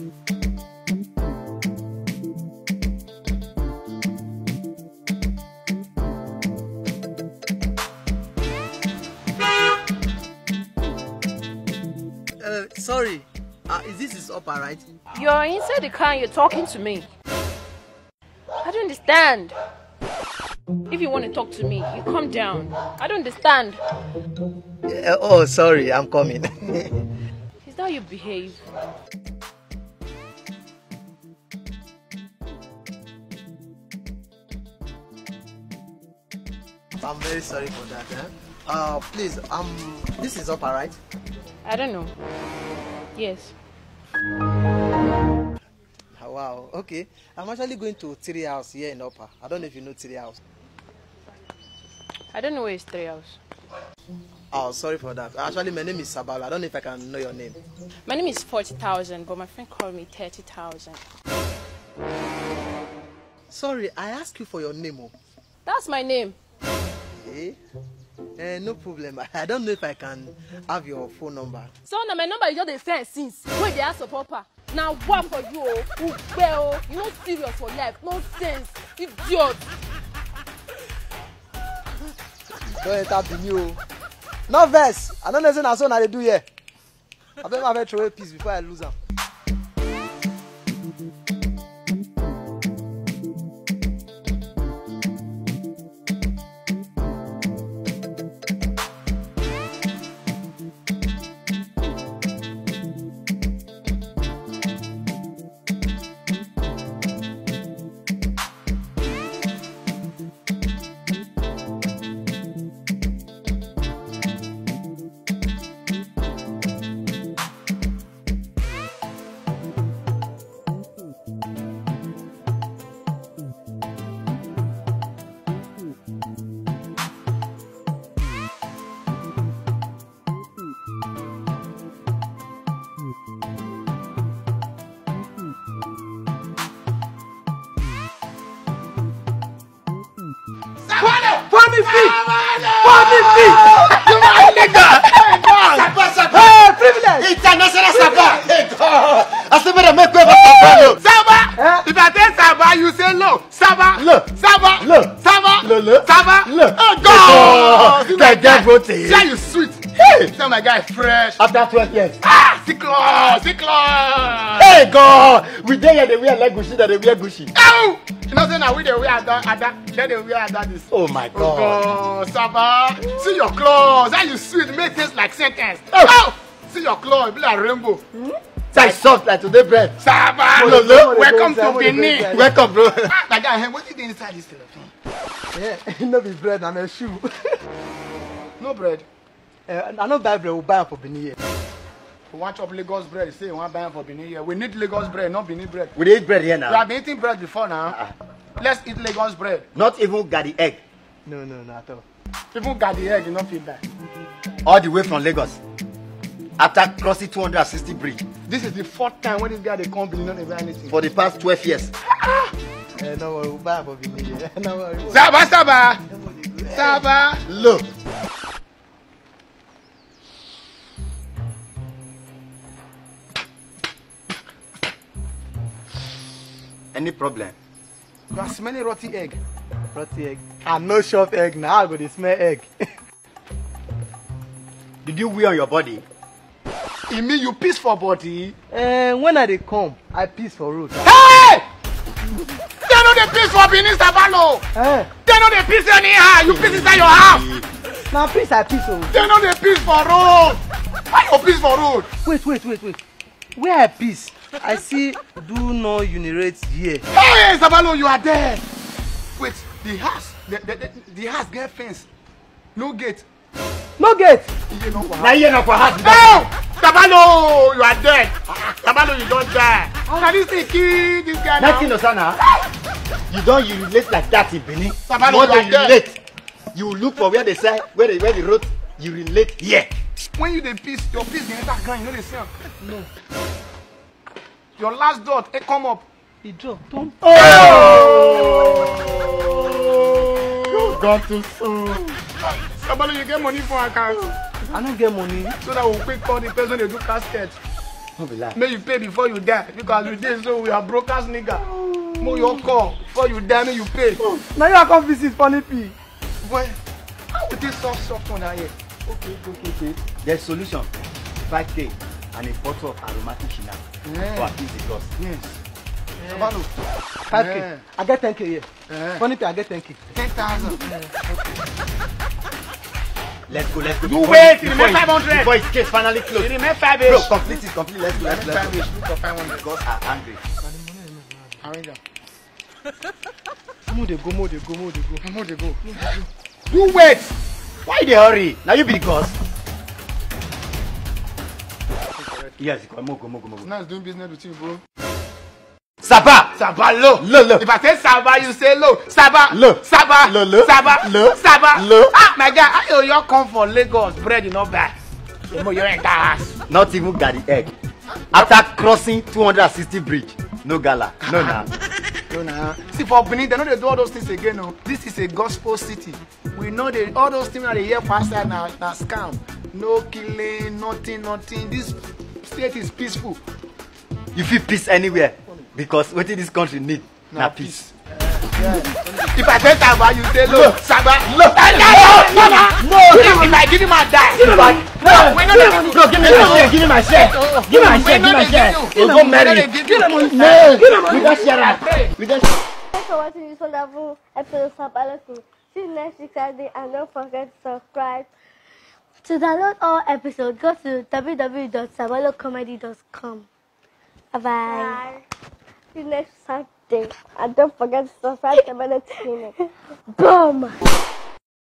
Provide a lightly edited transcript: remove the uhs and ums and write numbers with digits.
Sorry, is this his upper right? You're inside the car and you're talking to me. I don't understand. If you want to talk to me, you come down. I don't understand. Oh, sorry, I'm coming. Is that how you behave? I'm very sorry for that. Please, this is upper right? I don't know. Yes. Wow, okay. I'm actually going to Tiri House here in Upper. I don't know if you know Tiri House. I don't know where is Tiri House. Oh, sorry for that. Actually, my name is Sabalo. I don't know if I can know your name. My name is 40,000, but my friend called me 30,000. Sorry, I asked you for your name. Oh. That's my name. No problem. I don't know if I can have your phone number. So now my number is just the same since. Wait, they ask for Papa. Now what for you? Well, you not serious for life. Nonsense. Idiot. Don't enter the new. No verse. I don't know what I do here. I better have a throw a piece before I lose them. International Saba! Hey God! I said better make way for Saba! Saba! If I say Saba, you say no! Saba! Look! Saba! Look! Saba! Look! Saba! Look! Oh God! That guy voted! Yeah, you sweet! Hey! Tell my guy fresh! After 12 years! Ah! Cyclone! Cyclone! Hey God! We there here they wear like Gucci, that they wear Gucci. Ow! You know say now we they wear Ada, then they wear Ada this. Oh my God! Oh God! Saba! See your clothes! How you sweet! Make things like sentence! Oh! See your claw, be like rainbow. Say soft like today bread. Saba, welcome to Benin. Welcome, bro. My guy, what did you inside this telephone? Yeah, no be bread, I'm a shoe. No bread. I don't buy bread, we buy for Benin here. We want chop Lagos bread, say you want buy for Benin here. We need Lagos bread, not Benin bread. We eat bread here now. We have been eating bread before now. Let's eat Lagos bread. Not even got the egg. No, not at all. Even got the egg, you don't feel that. All the way from Lagos. After crossing 260 bridge. This is the fourth time when this guy they come Benin, not even anything. For the past 12 years. No worry, we'll buy for Benin here. No worry. Saba, Saba! Saba! Look. Any problem? You are smelling rotty egg. Rotty egg. I'm no shop egg now, I go to smell egg. Did you wear on your body? You mean you piss for body? When I dey come, I piss for road. Hey! They know they piss for Benin Savalo. They know they piss anyhow. You piss inside your house. Now piss I piss over. They know they piss for road. Why you piss for road? Wait. Where I piss, I see do not urinate here. Hey, Savalo, you are there. Wait, the house get fence. No gate. No gate. Now you know for house. Oh! Sabalo, you are dead. Sabalo, you don't die. Now this thing kill this guy now. Nothing, Osana. You don't urinate like that in Benin. Sabalo, you are dead. You look for where they say, where they wrote urinate here. When you dey piss, your piss dey enter ground, you know the sound. No. Your last dot, it come up. It drop. Don't. Oh! You gone too soon. Sabalo, you get money for account. I don't get money. So that we'll quick call the person they do casket. No be lie. May you pay before you die because you dey so we are brokers nigga. Mo your call before you die, may you pay. Now you are come visit funny pee. Boy, how would this soft one here? Okay. There's solution. 5K and a bottle of aromatic shinap. Yeah. To appease the gods. Yes. Sabalo. 5K. Yeah. I get 10K here. Yeah. Funny pee, I get 10K. 10,000. Let's go. You wait, it remain 500. Before his case finally closed. It remain 5 Bro, ish. complete. Let's go. Let's go. Look for 500. Gods are angry. Arrange them. Mo dey go. More they go. You wait. Why they hurry? Now you be the gods. Yes, go. Now it's doing business with you, bro. Saba. Sabalo. Lo. If I say Saba, you say low. Saba. Lo. Saba. Lo. Saba. Lo. Saba. Lo. Ah, my guy, I you come from Lagos. Bread, you know bad. You ain't gas. Not even got the egg. After crossing 260 bridge, no gala. No now. No, nah. See, for Benin, they know they do all those things again. No, this is a gospel city. We know they all those things that they hear faster now scam. No killing, nothing. This state is peaceful. You feel peace anywhere because what this country need na peace. If I say Saba, you say low. Saba. No. No. If I give him a die. Give me back. No, we know they give you. Bro, give me my share. Give me my share. We'll go marry. Give them money. No. We don't share that. We don't. Thanks for watching this wonderful episode of Sabaloku. See you next week Saturday and don't forget to subscribe. To download all episodes, go to www.sabalocomedy.com. Bye-bye. See you next Saturday and don't forget to subscribe to my channel. Boom!